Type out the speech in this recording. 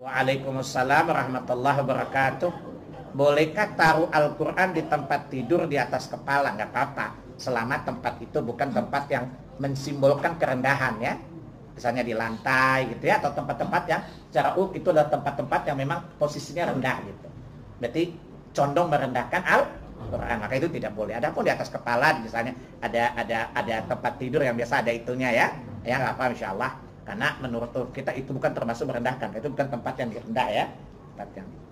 Waalaikumsalam warahmatullahi wabarakatuh. Bolehkah taruh Al-Quran di tempat tidur di atas kepala? Nggak apa-apa, selama tempat itu bukan tempat yang mensimbolkan kerendahan ya. Misalnya di lantai gitu ya, atau tempat-tempat yang secara itu adalah tempat-tempat yang memang posisinya rendah gitu. Berarti condong merendahkan Al-Quran, maka itu tidak boleh. Adapun di atas kepala misalnya ada tempat tidur yang biasa ada itunya ya nggak apa, insya Allah. Karena menurut kita itu bukan termasuk merendahkan, itu bukan tempat yang rendah ya, tempat yang